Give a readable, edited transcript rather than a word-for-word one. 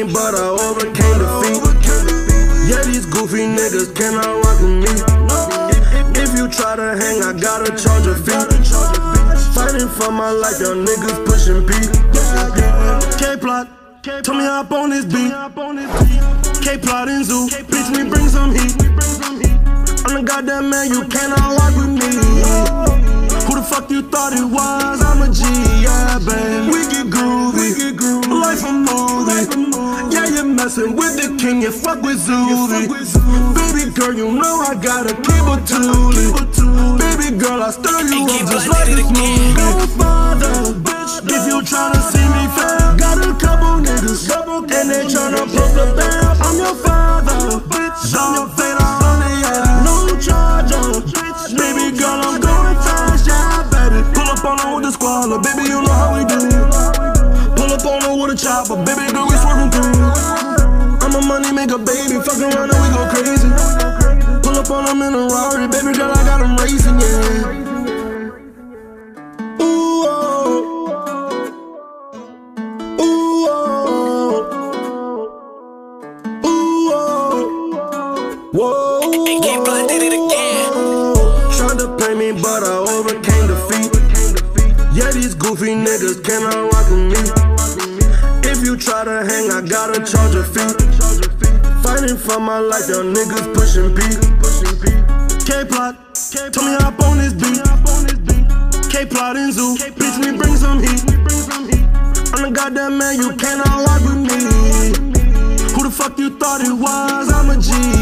pain, but I overcame defeat. Yeah, these goofy niggas cannot rock with me. If you try to hang, I gotta charge a fee. Fighting for my life, y'all niggas pushing P. K-Plot, tell me hop on this beat. K-Plot and Zoo, bitch, we bring some heat. I'm the goddamn man, you cannot rock with me. Who the fuck you thought it was? I'm a G, yeah, babe. We get groovy, life a movie. Yeah, you're messing with the king, you fuck with Zooey. Baby girl, you know I gotta keep it toolie. Baby girl, I stir you up just like a smoothie. Godfather, bitch, if you tryna see me fail, got a couple niggas, and they tryna poke the bell. I'm your father, bitch, I'm your fate, I'm on the no charger, bitch. Baby girl, I'm going fast, yeah, baby. Pull up on her with the squalor, baby, you know how we do. Pull up on her with a chopper, baby girl, we swerving through. I'm a money maker, baby, fuck around and we go crazy. Pull up on them in a Rari, baby girl, I got them racing, yeah. Ooh, oh. Ooh, oh. Ooh, oh. Whoa. K-Plot did it again. Tried to play me, but I overcame defeat. Yeah, these goofy niggas cannot rock with me. If you try to hang, I gotta charge a fee. Fighting for my life, y'all niggas pushing P. K-Plot, tell me hop on this beat. K-Plot and Zoo, bitch, we bring some heat. I'm the goddamn man, you cannot rock with me. Who the fuck you thought it was? I'm a G.